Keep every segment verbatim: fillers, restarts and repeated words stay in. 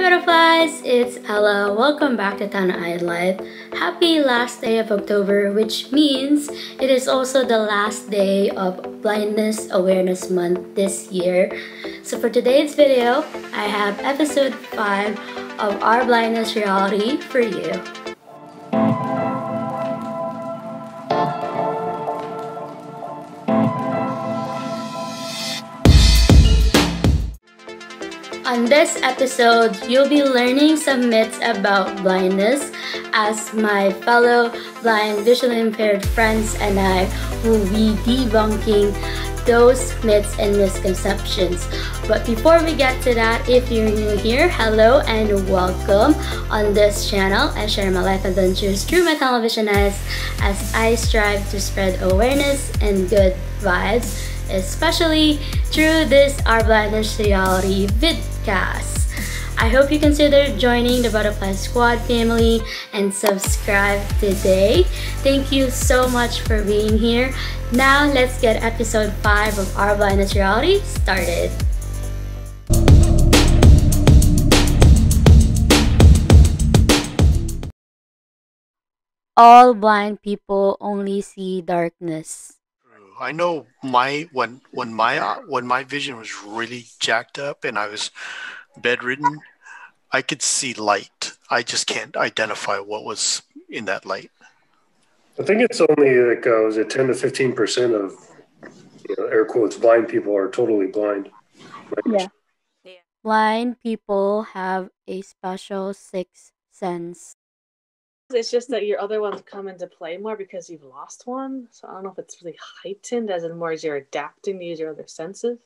butterflies, it's Ella. Welcome back to Tana Eye Live. Happy last day of October, which means it is also the last day of Blindness Awareness Month this year. So for today's video, I have episode five of Our Blindness Reality for you. On this episode, you'll be learning some myths about blindness as my fellow blind visually impaired friends and I will be debunking those myths and misconceptions. But before we get to that, if you're new here, hello and welcome. On this channel, I share my life adventures through my television eyes as I strive to spread awareness and good vibes, especially through this Our Blindness Reality vidcast. I hope you consider joining the Butterfly Squad family and subscribe today. Thank you so much for being here. Now let's get episode five of Our Blindness Reality started. All blind people only see darkness. I know my when when my uh, when my vision was really jacked up and I was bedridden, I could see light. I just can't identify what was in that light. I think it's only like uh, was it ten to fifteen percent of, you know, air quotes, blind people are totally blind. Yeah. yeah. Blind people have a special sixth sense. It's just that your other ones come into play more because you've lost one. So I don't know if it's really heightened as in more as you're adapting to use your other senses.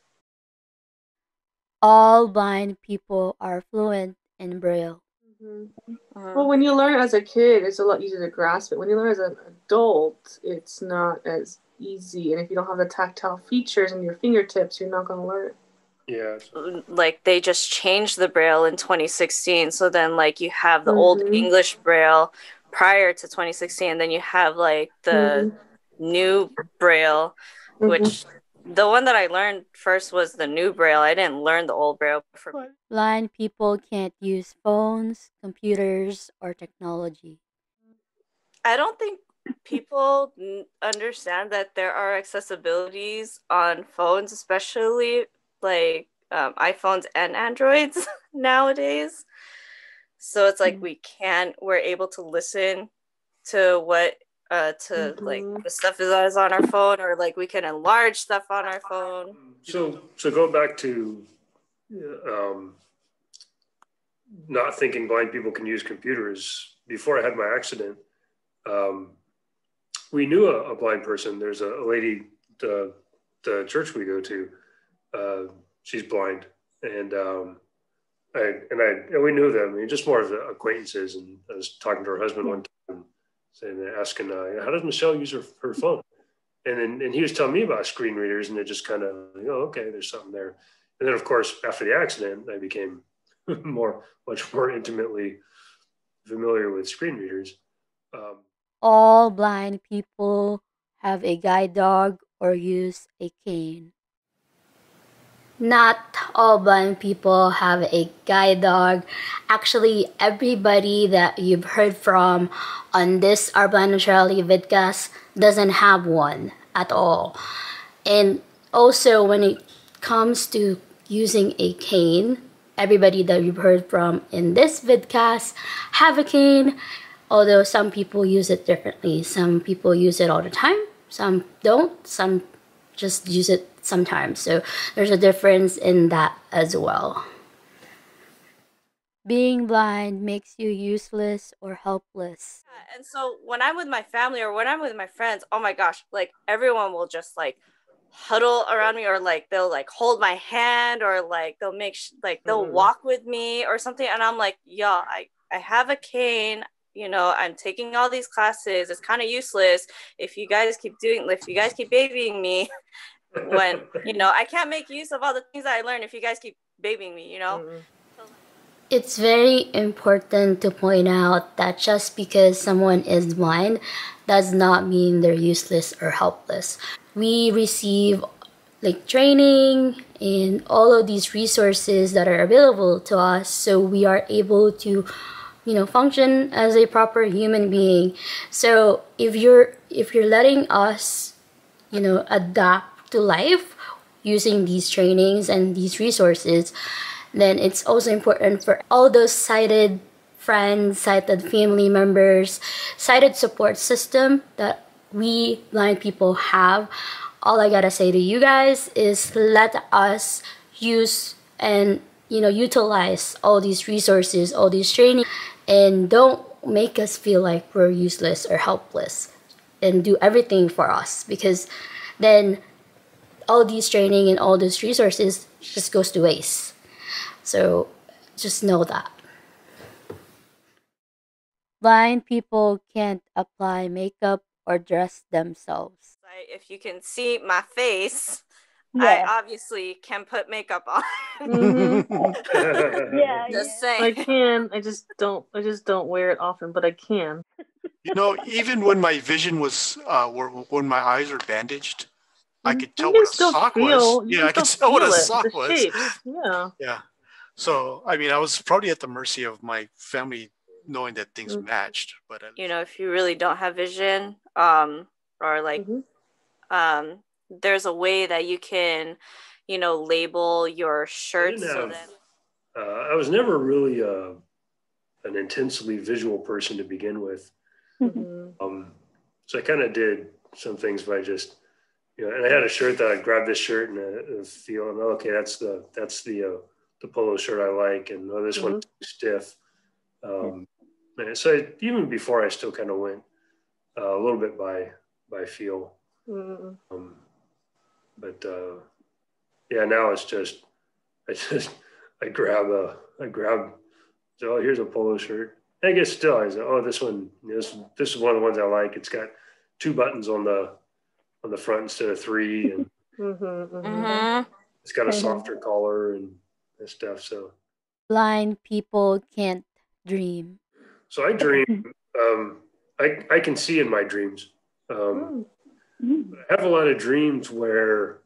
All blind people are fluent in Braille. Mm-hmm. Uh, well, when you learn as a kid, it's a lot easier to grasp it. When you learn as an adult, it's not as easy. And if you don't have the tactile features in your fingertips, you're not going to learn it. Yeah. Like they just changed the Braille in twenty sixteen. So then like you have the mm-hmm. old English Braille prior to twenty sixteen. Then you have like the mm-hmm. new Braille, mm-hmm. which the one that I learned first was the new Braille. I didn't learn the old Braille. For... Blind people can't use phones, computers, or technology. I don't think people understand that there are accessibilities on phones, especially like um, iPhones and Androids nowadays. So it's like we can, we're able to listen to what, uh, to mm-hmm. like the stuff that is on our phone, or like we can enlarge stuff on our phone. So, so go back to um, not thinking blind people can use computers. Before I had my accident, um, we knew a, a blind person. There's a, a lady, the, the church we go to, uh, she's blind, and um, I and I and we knew them. I mean, just more of acquaintances. And I was talking to her husband one time, saying, asking, uh, "How does Michelle use her, her phone?" And then and he was telling me about screen readers, and it just kind of, oh, okay, there's something there. And then, of course, after the accident, I became more, much more intimately familiar with screen readers. Um, All blind people have a guide dog or use a cane. Not all blind people have a guide dog. Actually, everybody that you've heard from on this Our Blindness Reality vidcast doesn't have one at all. And also, when it comes to using a cane, everybody that you've heard from in this vidcast have a cane, although some people use it differently. Some people use it all the time, some don't, some just use it sometimes. So there's a difference in that as well. Being blind makes you useless or helpless. Yeah, and so when I'm with my family or when I'm with my friends, oh my gosh, like everyone will just like huddle around me, or like they'll like hold my hand, or like they'll make sh- like they'll mm-hmm. walk with me or something, and I'm like, yeah, I I have a cane. You know, I'm taking all these classes. It's kind of useless if you guys keep doing, if you guys keep babying me, when, you know, I can't make use of all the things that I learned if you guys keep babying me, you know? Mm-hmm. It's very important to point out that just because someone is blind does not mean they're useless or helpless. We receive like training and all of these resources that are available to us, so we are able to, you know, function as a proper human being. So if you're if you're letting us, you know, adapt to life using these trainings and these resources, then it's also important for all those sighted friends, sighted family members, sighted support system that we blind people have. All I gotta say to you guys is let us use and, you know, utilize all these resources, all these training, and don't make us feel like we're useless or helpless, and do everything for us, because then all these training and all these resources just goes to waste. So just know that. Blind people can't apply makeup or dress themselves. If you can see my face, Yeah. I obviously can put makeup on. Mhm. Yeah, Just yeah. saying. I can. I just don't. I just don't wear it often, but I can. You know, even when my vision was, uh, when my eyes were bandaged, I could tell You what can a still sock feel. was. You Yeah, I can could still tell what a feel it, sock the was. shapes. Yeah. Yeah. So, I mean, I was probably at the mercy of my family knowing that things Mm. matched. But You know, if you really don't have vision, um, or like, Mhm. um, there's a way that you can, you know, label your I shirts. didn't So have. then, Uh, I was never really uh, an intensely visual person to begin with. Mhm. Um, so I kind of did some things by just, you know, and I had a shirt that I'd grab this shirt and uh, feel, and okay, that's the that's the uh, the polo shirt I like, and oh, this one's stiff. Um, and so I, even before, I still kind of went uh, a little bit by by feel. Mhm. Um, but uh, yeah, now it's just I just I grab a I grab so oh, here's a polo shirt. I guess still I say, oh, this one this this is one of the ones I like. It's got two buttons on the on the front instead of three, and Mhm. Mhm. Mhm. it's got a Mhm. softer collar and, and stuff. So Blind people can't dream. so I dream. Um, I I can see in my dreams. Um, Mm. I have a lot of dreams where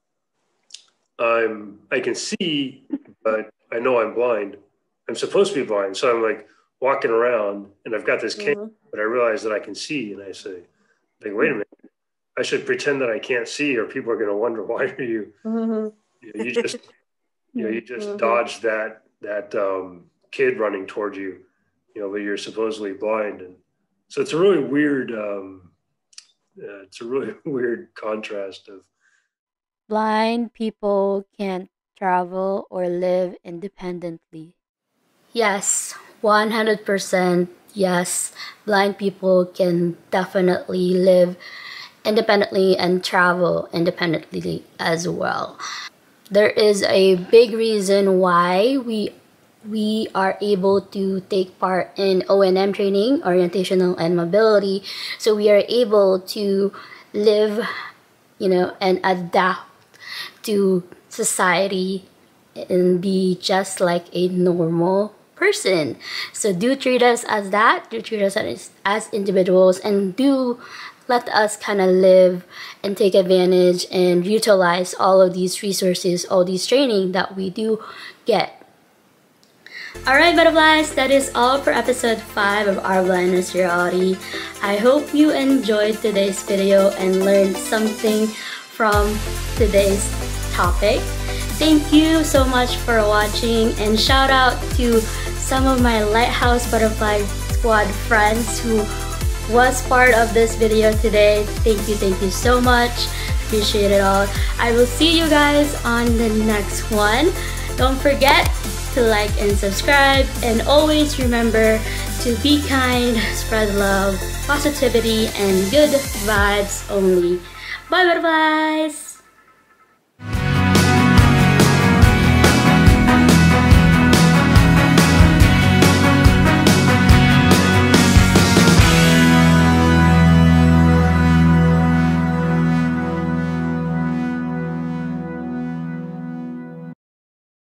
I'm I can see, but I know I'm blind. I'm supposed to be blind, so I'm like walking around, and I've got this cane, Mhm. but I realize that I can see, and I say, like, wait a minute, I should pretend that I can't see, or people are going to wonder why are you, Mhm. you, know, you just, you know, you just Mhm. dodged that that um, kid running towards you, you know, but you're supposedly blind, and so it's a really weird, um, uh, it's a really weird contrast of. Blind people can't travel or live independently. Yes, one hundred percent. Yes, blind people can definitely live independently and travel independently as well. There is a big reason why we we are able to take part in O and M training, orientational and mobility, so we are able to live, you know, and adapt to society and be just like a normal person. So do treat us as that, do treat us as, as individuals, and do let us kind of live and take advantage and utilize all of these resources, all these training that we do get. Alright, butterflies, that is all for episode five of Our Blindness Reality. I hope you enjoyed today's video and learned something from today's topic. Thank you so much for watching, and shout out to some of my Lighthouse Butterfly Squad friends who was part of this video today. Thank you, thank you so much. Appreciate it all. I will see you guys on the next one. Don't forget to like and subscribe, and always remember to be kind, spread love, positivity, and good vibes only. Bye, butterflies!